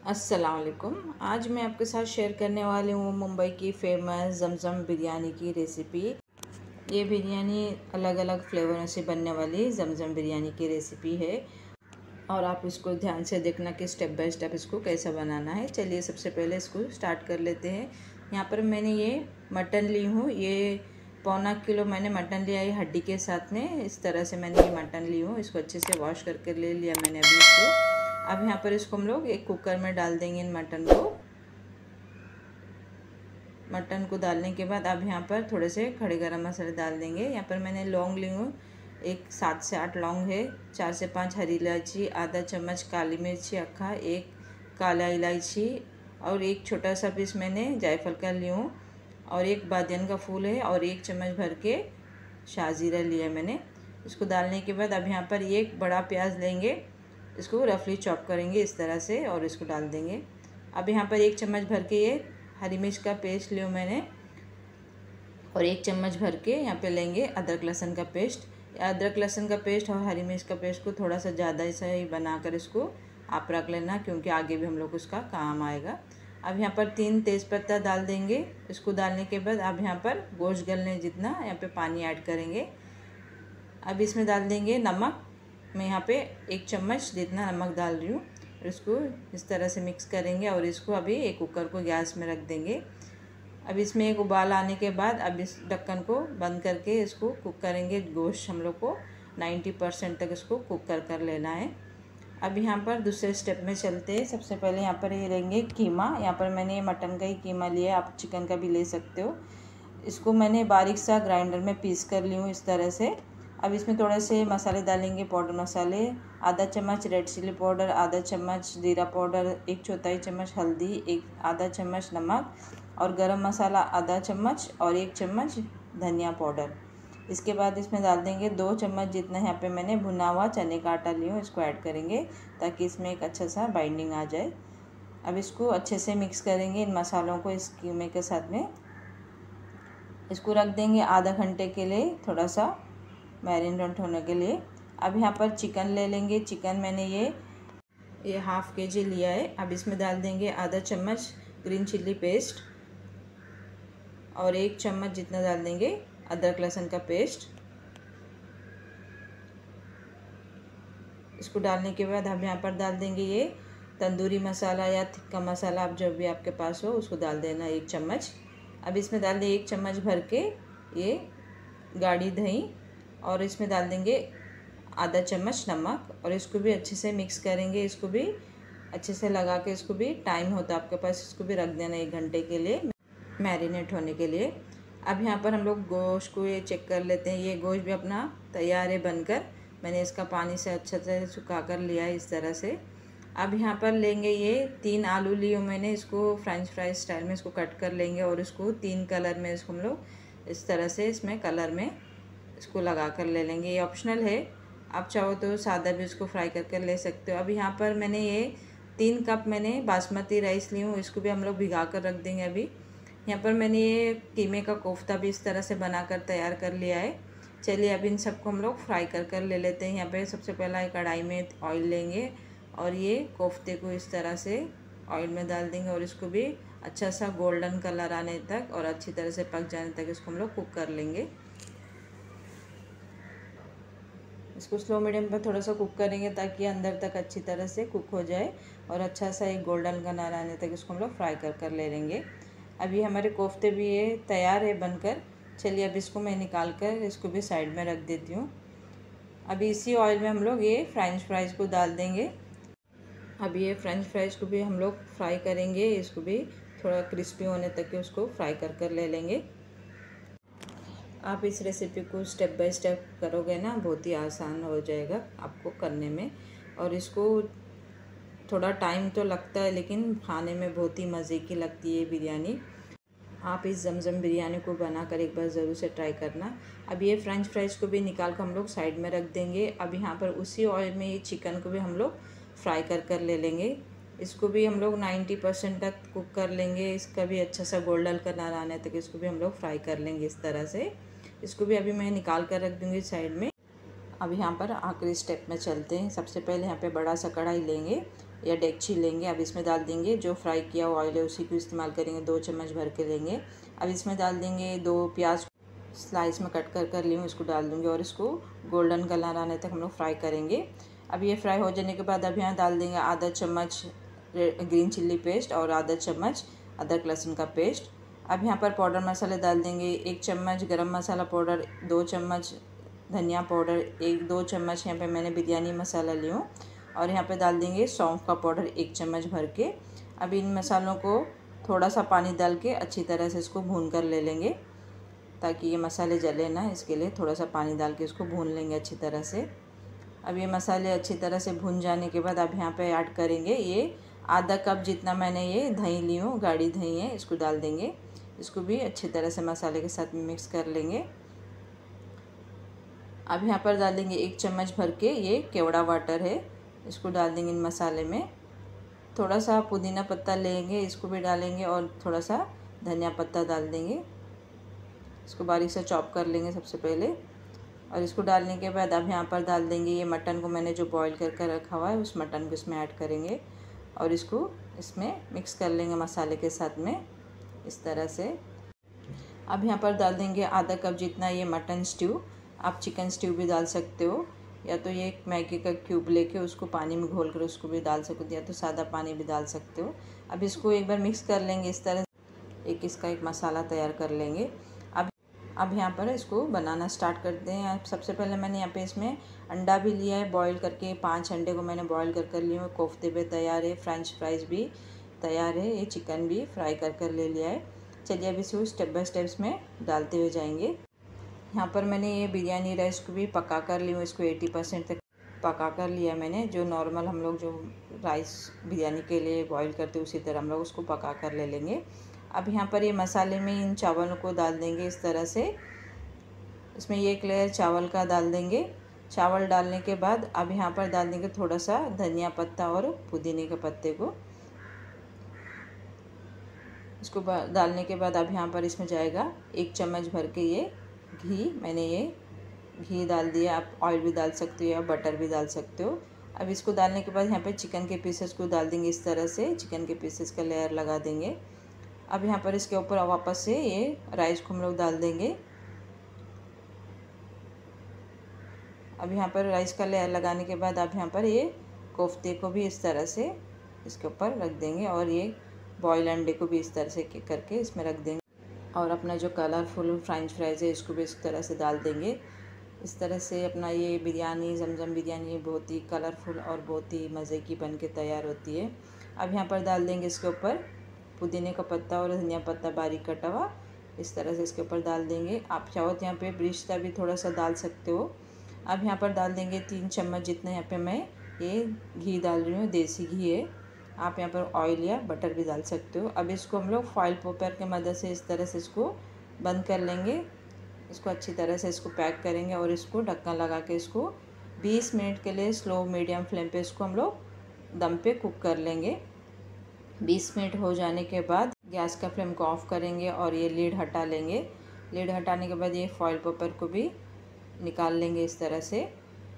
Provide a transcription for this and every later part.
अस्सलाम वालेकुम। आज मैं आपके साथ शेयर करने वाली हूँ मुंबई की फ़ेमस ज़मज़म बिरयानी की रेसिपी। ये बिरयानी अलग अलग फ्लेवरों से बनने वाली ज़मज़म बिरयानी की रेसिपी है और आप इसको ध्यान से देखना कि स्टेप बाय स्टेप इसको कैसा बनाना है। चलिए सबसे पहले इसको स्टार्ट कर लेते हैं। यहाँ पर मैंने ये मटन ली हूँ, ये पौना किलो मैंने मटन लिया है हड्डी के साथ में। इस तरह से मैंने ये मटन ली हूँ, इसको अच्छे से वॉश करके ले लिया मैंने अभी इसको। अब यहाँ पर इसको हम लोग एक कुकर में डाल देंगे इन मटन को डालने के बाद अब यहाँ पर थोड़े से खड़े गरम मसाले डाल देंगे। यहाँ पर मैंने लौंग ली हूँ, एक 7 से 8 लौंग है, 4 से 5 हरी इलायची, आधा चम्मच काली मिर्ची अक्खा, एक काला इलायची और एक छोटा सा पीस मैंने जायफल का ली हूँ और एक बादियन का फूल है और एक चम्मच भर के शाहजीरा लिया मैंने। इसको डालने के बाद अब यहाँ पर एक बड़ा प्याज लेंगे, इसको रफली चॉप करेंगे इस तरह से और इसको डाल देंगे। अब यहाँ पर एक चम्मच भर के ये हरी मिर्च का पेस्ट लियो मैंने और एक चम्मच भर के यहाँ पे लेंगे अदरक लहसुन का पेस्ट। अदरक लहसुन का पेस्ट और हरी मिर्च का पेस्ट को थोड़ा सा ज़्यादा ऐसा ही बनाकर इसको आप रख लेना, क्योंकि आगे भी हम लोग उसका काम आएगा। अब यहाँ पर 3 तेज़पत्ता डाल देंगे। इसको डालने के बाद अब यहाँ पर गोश्त गलने जितना यहाँ पे पानी ऐड करेंगे। अब इसमें डाल देंगे नमक। मैं यहाँ पे 1 चम्मच जितना नमक डाल रही हूँ। इसको इस तरह से मिक्स करेंगे और इसको अभी एक कुकर को गैस में रख देंगे। अब इसमें एक उबाल आने के बाद अब इस ढक्कन को बंद करके इसको कुक करेंगे। गोश्त हम लोग को 90% तक इसको कुक कर लेना है। अब यहाँ पर दूसरे स्टेप में चलते हैं। सबसे पहले यहाँ पर ये लेंगे कीमा। यहाँ पर मैंने मटन का ही कीमा लिया है, आप चिकन का भी ले सकते हो। इसको मैंने बारीक सा ग्राइंडर में पीस कर ली हूँ इस तरह से। अब इसमें थोड़े से मसाले डालेंगे, पाउडर मसाले, आधा चम्मच रेड चिली पाउडर, आधा चम्मच जीरा पाउडर, 1/4 चम्मच हल्दी, आधा चम्मच नमक और गरम मसाला आधा चम्मच और 1 चम्मच धनिया पाउडर। इसके बाद इसमें डाल देंगे 2 चम्मच जितना यहाँ पे मैंने भुना हुआ चने का आटा लिया हूँ, इसको ऐड करेंगे ताकि इसमें एक अच्छा सा बाइंडिंग आ जाए। अब इसको अच्छे से मिक्स करेंगे इन मसालों को इस कीमे के साथ में। इसको रख देंगे आधा घंटे के लिए थोड़ा सा मैरिनेट होने के लिए। अब यहाँ पर चिकन ले लेंगे। चिकन मैंने ये हाफ़ kg लिया है। अब इसमें डाल देंगे आधा चम्मच ग्रीन चिल्ली पेस्ट और 1 चम्मच जितना डाल देंगे अदरक लहसुन का पेस्ट। इसको डालने के बाद हम यहाँ पर डाल देंगे ये तंदूरी मसाला या तिक्का मसाला, आप जो भी आपके पास हो उसको डाल देना 1 चम्मच। अब इसमें डाल दें 1 चम्मच भर के ये गाढ़ी दही और इसमें डाल देंगे आधा चम्मच नमक और इसको भी अच्छे से मिक्स करेंगे। इसको भी अच्छे से लगा के इसको भी टाइम होता है आपके पास, इसको भी रख देना 1 घंटे के लिए मैरिनेट होने के लिए। अब यहाँ पर हम लोग गोश्त को ये चेक कर लेते हैं। ये गोश्त भी अपना तैयार है बनकर। मैंने इसका पानी से अच्छे से सुखा कर लिया है इस तरह से। अब यहाँ पर लेंगे ये 3 आलू लिए मैंने, इसको फ्रेंच फ्राइज स्टाइल में इसको कट कर लेंगे और इसको 3 कलर में इसको हम लोग इस तरह से इसमें कलर में इसको लगा कर ले लेंगे। ये ऑप्शनल है, आप चाहो तो सादा भी इसको फ्राई करके ले सकते हो। अब यहाँ पर मैंने ये 3 कप मैंने बासमती राइस ली हूँ, इसको भी हम लोग भिगा कर रख देंगे। अभी यहाँ पर मैंने ये कीमे का कोफ्ता भी इस तरह से बनाकर तैयार कर लिया है। चलिए अब इन सबको हम लोग फ्राई कर ले लेते हैं। यहाँ पे सबसे पहला एक कढ़ाई में ऑयल लेंगे और ये कोफ्ते को इस तरह से ऑयल में डाल देंगे और इसको भी अच्छा सा गोल्डन कलर आने तक और अच्छी तरह से पक जाने तक इसको हम लोग कुक कर लेंगे। इसको स्लो मीडियम पर थोड़ा सा कुक करेंगे ताकि अंदर तक अच्छी तरह से कुक हो जाए और अच्छा सा एक गोल्डन कलर आने तक इसको हम लोग फ्राई कर ले लेंगे। अभी हमारे कोफ्ते भी ये तैयार है बनकर। चलिए अब इसको मैं निकाल कर इसको भी साइड में रख देती हूँ। अभी इसी ऑयल में हम लोग ये फ्रेंच फ्राइज़ को डाल देंगे। अभी ये फ्रेंच फ्राइज़ को भी हम लोग फ्राई करेंगे, इसको भी थोड़ा क्रिस्पी होने तक के उसको फ्राई कर ले लेंगे। आप इस रेसिपी को स्टेप बाय स्टेप करोगे ना, बहुत ही आसान हो जाएगा आपको करने में। और इसको थोड़ा टाइम तो लगता है लेकिन खाने में बहुत ही मज़े की लगती है बिरयानी। आप इस ज़मज़म बिरयानी को बनाकर एक बार ज़रूर से ट्राई करना। अब ये फ्रेंच फ्राइज़ को भी निकाल कर हम लोग साइड में रख देंगे। अब यहाँ पर उसी ऑयल में ये चिकन को भी हम लोग फ्राई कर ले लेंगे। इसको भी हम लोग 90% तक कुक कर लेंगे। इसका भी अच्छा सा गोल्डन कलर आने तक इसको भी हम लोग फ्राई कर लेंगे इस तरह से। इसको भी अभी मैं निकाल कर रख दूँगी साइड में। अब यहाँ पर आखिरी स्टेप में चलते हैं। सबसे पहले यहाँ पे बड़ा सा कढ़ाई लेंगे या डेगची लेंगे। अब इसमें डाल देंगे जो फ्राई किया हुआ ऑयल है उसी को इस्तेमाल करेंगे, 2 चम्मच भर के लेंगे। अब इसमें डाल देंगे 2 प्याज स्लाइस में कट कर ली हूँ, इसको डाल दूँगी और इसको गोल्डन कलर आने तक हम लोग फ्राई करेंगे। अब ये फ्राई हो जाने के बाद अब यहाँ डाल देंगे आधा चम्मच ग्रीन चिल्ली पेस्ट और आधा चम्मच अदरक लहसुन का पेस्ट। अब यहाँ पर पाउडर मसाले डाल देंगे, 1 चम्मच गरम मसाला पाउडर, 2 चम्मच धनिया पाउडर, 1-2 चम्मच यहाँ पे मैंने बिरयानी मसाला ली हूँ और यहाँ पे डाल देंगे सौंफ का पाउडर 1 चम्मच भर के। अब इन मसालों को थोड़ा सा पानी डाल के अच्छी तरह से इसको भून कर ले लेंगे ताकि ये मसाले जले ना, इसके लिए थोड़ा सा पानी डाल के इसको भून लेंगे अच्छी तरह से। अब ये मसाले अच्छी तरह से भून जाने के बाद अब यहाँ पे ऐड करेंगे ये आधा कप जितना मैंने ये दही ली हूँ, गाढ़ी दही है, इसको डाल देंगे। इसको भी अच्छी तरह से मसाले के साथ मिक्स कर लेंगे। अब यहाँ पर डाल देंगे 1 चम्मच भर के ये केवड़ा वाटर है, इसको डाल देंगे इन मसाले में। थोड़ा सा पुदीना पत्ता लेंगे, इसको भी डालेंगे और थोड़ा सा धनिया पत्ता डाल देंगे। इसको बारीक से चॉप कर लेंगे सबसे पहले और इसको डालने के बाद अब यहाँ पर डाल देंगे ये मटन को मैंने जो बॉईल कर रखा हुआ है, उस मटन को इसमें ऐड करेंगे और इसको इसमें मिक्स कर लेंगे मसाले के साथ में इस तरह से। अब यहाँ पर डाल देंगे आधा कप जितना ये मटन स्ट्यू, आप चिकन स्ट्यू भी डाल सकते हो या तो ये मैगी का क्यूब लेके उसको पानी में घोल कर उसको भी डाल सकते हो या तो सादा पानी भी डाल सकते हो। अब इसको एक बार मिक्स कर लेंगे इस तरह, इसका एक मसाला तैयार कर लेंगे। अब यहाँ पर इसको बनाना स्टार्ट करते हैं। सबसे पहले मैंने यहाँ पे इसमें अंडा भी लिया है बॉईल करके, 5 अंडे को मैंने बॉईल कर लिए हैं। कोफ्ते भी तैयार है, फ्रेंच फ्राइज़ भी तैयार है, ये चिकन भी फ्राई कर ले लिया है। चलिए अब इसको स्टेप बाय स्टेप में डालते हुए जाएंगे। यहाँ पर मैंने ये बिरयानी राइस को भी पका कर ली हूँ, इसको 80% तक पका कर लिया मैंने। जो नॉर्मल हम लोग जो राइस बिरयानी के लिए बॉईल करते हैं उसी तरह हम लोग उसको पका कर ले लेंगे। अब यहाँ पर ये मसाले में इन चावलों को डाल देंगे इस तरह से, इसमें ये एक लेयर चावल का डाल देंगे। चावल डालने के बाद अब यहाँ पर डाल देंगे थोड़ा सा धनिया पत्ता और पुदीने के पत्ते को। इसको डालने के बाद अब यहाँ पर इसमें जाएगा 1 चम्मच भर के ये घी, मैंने ये घी डाल दिया। आप ऑयल भी डाल सकते हो या बटर भी डाल सकते हो। अब इसको डालने के बाद यहाँ पर चिकन के पीसेस को डाल देंगे इस तरह से, चिकन के पीसेस का लेयर लगा देंगे। अब यहाँ पर इसके ऊपर वापस से ये राइस को हम लोग डाल देंगे। अब यहाँ पर राइस का लेयर लगाने के बाद अब यहाँ पर ये कोफ्ते को भी इस तरह से इसके ऊपर रख देंगे और ये बॉयल अंडे को भी इस तरह से करके इसमें रख देंगे और अपना जो कलरफुल फ्रेंच फ्राइज़ है इसको भी इस तरह से डाल देंगे। इस तरह से अपना ये बिरयानी, जमजम बिरयानी बहुत ही कलरफुल और बहुत ही मज़े की बन के तैयार होती है। अब यहाँ पर डाल देंगे इसके ऊपर पुदीने का पत्ता और धनिया पत्ता बारीक कटा हुआ, इस तरह से इसके ऊपर डाल देंगे। आप चाहो तो यहाँ पे ब्रिश्ता भी थोड़ा सा डाल सकते हो। अब यहाँ पर डाल देंगे 3 चम्मच जितना यहाँ पे मैं ये घी डाल रही हूँ, देसी घी है। आप यहाँ पर ऑयल या बटर भी डाल सकते हो। अब इसको हम लोग फॉइल पेपर की मदद से इस तरह से इसको बंद कर लेंगे। इसको अच्छी तरह से इसको पैक करेंगे और इसको ढक्कन लगा के इसको 20 मिनट के लिए स्लो मीडियम फ्लेम पे इसको हम लोग दम पे कुक कर लेंगे। 20 मिनट हो जाने के बाद गैस का फ्लेम को ऑफ करेंगे और ये लीड हटा लेंगे। लीड हटाने के बाद ये फॉइल पेपर को भी निकाल लेंगे इस तरह से।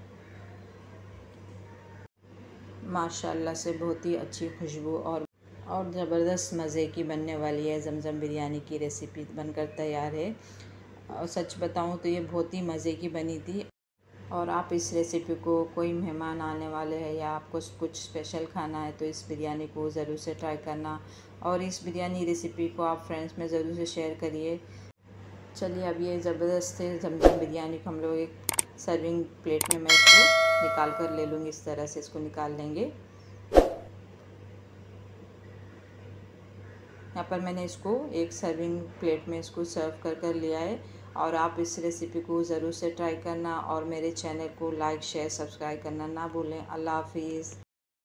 माशाल्लाह से बहुत ही अच्छी खुशबू और ज़बरदस्त मज़े की बनने वाली है जमजम बिरयानी की रेसिपी बनकर तैयार है। और सच बताऊं तो ये बहुत ही मज़े की बनी थी। और आप इस रेसिपी को, कोई मेहमान आने वाले हैं या आपको कुछ स्पेशल खाना है तो इस बिरयानी को ज़रूर से ट्राई करना और इस बिरयानी रेसिपी को आप फ्रेंड्स में ज़रूर से शेयर करिए। चलिए अब ये ज़बरदस्त जमजम बिरयानी को हम लोग एक सर्विंग प्लेट में मैं इसको निकाल कर ले लूँगी। इस तरह से इसको निकाल लेंगे। यहाँ पर मैंने इसको एक सर्विंग प्लेट में इसको सर्व कर लिया है। और आप इस रेसिपी को ज़रूर से ट्राई करना और मेरे चैनल को लाइक, शेयर, सब्सक्राइब करना ना भूलें। अल्लाह हाफिज़।